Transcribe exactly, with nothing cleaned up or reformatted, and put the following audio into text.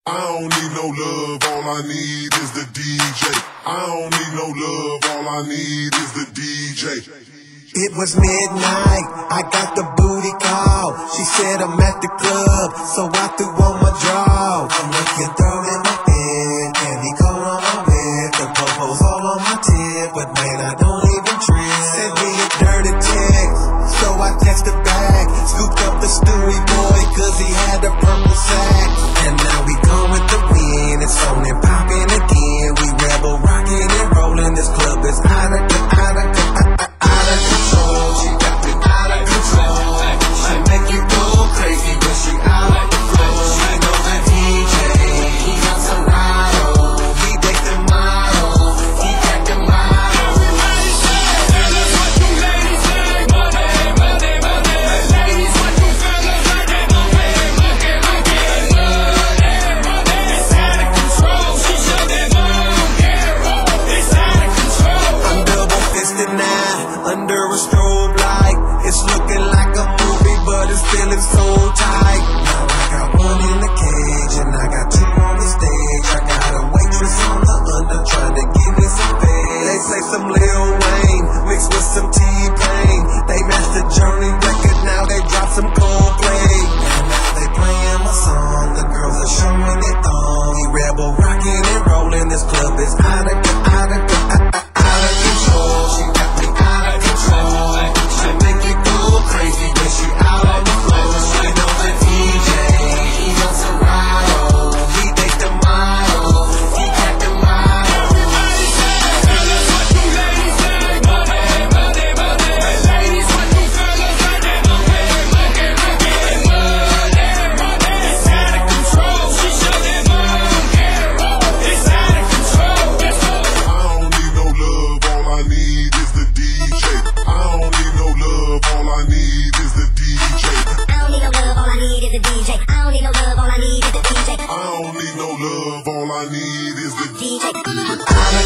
I don't need no love, all I need is the D J. I don't need no love, all I need is the D J. It was midnight, I got the booty call. She said I'm at the club, so I threw on my draw. I'm looking throw in my bed, candy coat on my whip, the popo's all on my tip, but man, I don't even trip. Sent me a dirty text, so I texted back, scooped up the Stewie boy, cause he had a purple sack. And now we going with the wind, it's on and popping again. We rebel, rocking and rolling, this club is out of the, out of the, out of control. She got me out of control. She make you go crazy when she out of the flow. She know the D J, he got some Rado. He take the model, he got the model. Everybody say, fellas, what you ladies say? Money, money, money. Ladies, what you fellas like? Money, money, money. It's out of control. She show them all. It's out of control. I'm double fisted now, under a strobe light. It's looking like a movie, but it's feeling so tight. Now I got one in the cage, and I got two on the stage. I got a waitress on the under trying to give me some pay. They say some Lil Wayne mixed with some T-Pain. They matched the Journey record, now they drop some Coldplay. And now they playing my song, the girls are showing it thong. We rebel, rocking and rolling, this club is out of, out of, out of, out of control. She got me out of control. She make you go crazy when she out on the floor. She know the D J, he got some Rado. He take the model, he got the model. Everybody say, fellas, what you ladies say? Money, money, money. Ladies, what you fellas like? Money, money, money. It's out of control. She show them all. It's out of control. Let's go. I don't need no love, all I need is the D J. I don't need no love, all I need is the D J. I don't need no love, all I need is a D J. I don't need no love, all I need is a D J. I don't need no love, all I need is the D J. Out of